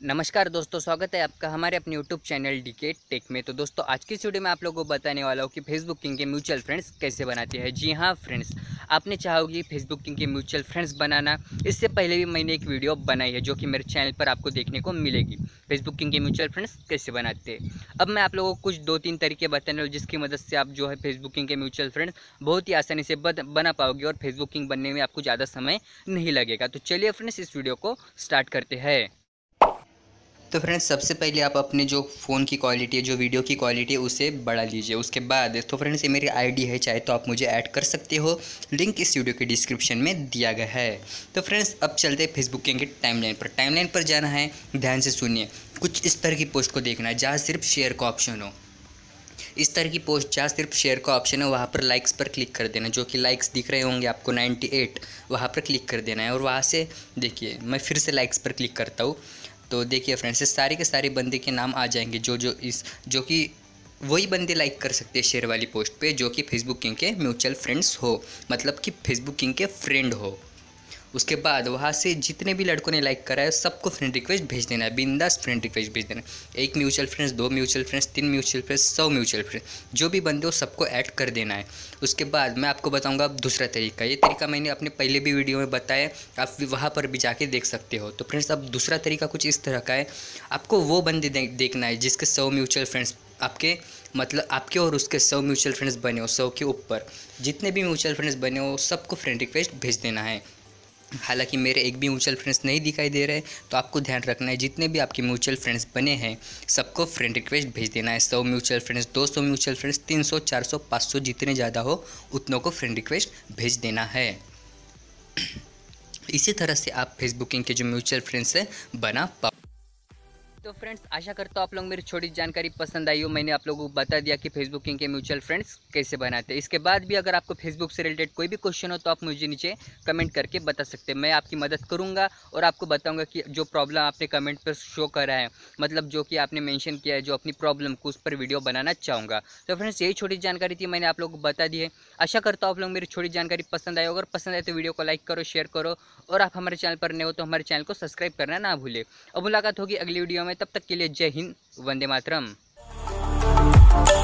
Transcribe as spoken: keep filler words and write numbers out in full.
नमस्कार दोस्तों, स्वागत है आपका हमारे अपने यूट्यूब चैनल डीके टेक में। तो दोस्तों, आज की इस वीडियो में आप लोगों को बताने वाला हूँ कि फेसबुक किंग के म्यूचुअल फ्रेंड्स कैसे बनाते हैं। जी हाँ फ्रेंड्स, आपने चाहा होगी फेसबुक किंग के म्यूचुअल फ्रेंड्स बनाना। इससे पहले भी मैंने एक वीडियो बनाई है जो कि मेरे चैनल पर आपको देखने को मिलेगी, फेसबुक किंग के म्यूचुअल फ्रेंड्स कैसे बनाते हैं। अब मैं आप लोगों को कुछ दो तीन तरीके बताने वाला हूँ जिसकी मदद से आप जो है फेसबुक किंग के म्यूचुअल फ्रेंड्स बहुत ही आसानी से बना पाओगे और फेसबुक किंग बनने में आपको ज़्यादा समय नहीं लगेगा। तो चलिए फ्रेंड्स, इस वीडियो को स्टार्ट करते हैं। तो फ्रेंड्स, सबसे पहले आप अपने जो फ़ोन की क्वालिटी है, जो वीडियो की क्वालिटी है, उसे बढ़ा लीजिए। उसके बाद तो फ्रेंड्स, ये मेरी आईडी है, चाहे तो आप मुझे ऐड कर सकते हो, लिंक इस वीडियो के डिस्क्रिप्शन में दिया गया है। तो फ्रेंड्स, अब चलते हैं फेसबुक किंग के टाइमलाइन पर। टाइमलाइन पर जाना है, ध्यान से सुनिए। कुछ इस तरह की पोस्ट को देखना है जहाँ सिर्फ शेयर का ऑप्शन हो। इस तरह की पोस्ट जहाँ सिर्फ शेयर का ऑप्शन है, वहाँ पर लाइक्स पर क्लिक कर देना। जो कि लाइक्स दिख रहे होंगे आपको अट्ठानवे, वहाँ पर क्लिक कर देना है। और वहाँ से देखिए, मैं फिर से लाइक्स पर क्लिक करता हूँ तो देखिए फ्रेंड्स, ये सारे के सारे बंदे के नाम आ जाएंगे जो जो इस जो कि वही बंदे लाइक कर सकते हैं शेयर वाली पोस्ट पे जो कि फेसबुक किंग के म्यूचुअल फ्रेंड्स हो, मतलब कि फेसबुक किंग के फ्रेंड हो। उसके बाद वहाँ से जितने भी लड़कों ने लाइक करा है सबको फ्रेंड रिक्वेस्ट भेज देना है, बिंदास फ्रेंड रिक्वेस्ट भेज देना है। एक म्यूचुअल फ्रेंड्स, दो म्यूचुअल फ्रेंड्स, तीन म्यूचुअल फ्रेंड्स, सौ म्यूचुअल फ्रेंड्स, जो भी बंदे हो सबको ऐड कर देना है। उसके बाद मैं आपको बताऊंगा अब दूसरा तरीका। ये तरीका मैंने अपने पहले भी वीडियो में बताया, आप वहाँ पर भी जाके देख सकते हो। तो फ्रेंड्स, अब दूसरा तरीका कुछ इस तरह का है। आपको वो बंदे देखना है जिसके सौ म्यूचुअल फ्रेंड्स आपके मतलब आपके और उसके सौ म्यूचुअल फ्रेंड्स बने हो। सौ के ऊपर जितने भी म्यूचुअल फ्रेंड्स बने हो सबको फ्रेंड रिक्वेस्ट भेज देना है। हालांकि मेरे एक भी म्यूचुअल फ्रेंड्स नहीं दिखाई दे रहे, तो आपको ध्यान रखना है जितने भी आपके म्यूचुअल फ्रेंड्स बने हैं सबको फ्रेंड रिक्वेस्ट भेज देना है। सौ म्यूचुअल फ्रेंड्स, दो सौ म्यूचुअल फ्रेंड्स, तीन सौ, चार सौ, पाँच सौ, जितने ज़्यादा हो उतनों को फ्रेंड रिक्वेस्ट भेज देना है। इसी तरह से आप फेसबुक किंग के जो म्यूचुअल फ्रेंड्स है बना पाओ। तो फ्रेंड्स, आशा करता हूँ आप लोग मेरी छोटी जानकारी पसंद आई हो। मैंने आप लोगों को बता दिया कि फेसबुक किंग के म्यूचुअल फ्रेंड्स कैसे बनाते हैं। इसके बाद भी अगर आपको फेसबुक से रिलेटेड कोई भी क्वेश्चन हो तो आप मुझे नीचे कमेंट करके बता सकते हैं। मैं आपकी मदद करूँगा और आपको बताऊँगा कि जो प्रॉब्लम आपने कमेंट पर शो करा है, मतलब जो कि आपने मेंशन किया है जो अपनी प्रॉब्लम को, उस पर वीडियो बनाना चाहूँगा। तो फ्रेंड्स, यही छोटी जानकारी थी, मैंने आप लोगों को बता दी है। आशा करता हूँ आप लोग मेरी छोटी जानकारी पसंद आई। अगर पसंद आए तो वीडियो को लाइक करो, शेयर करो, और आप हमारे चैनल पर नए हो तो हमारे चैनल को सब्सक्राइब करना ना भूलें। अब मुलाकात होगी अगली वीडियो में, तब तक के लिए जय हिंद, वंदे मातरम।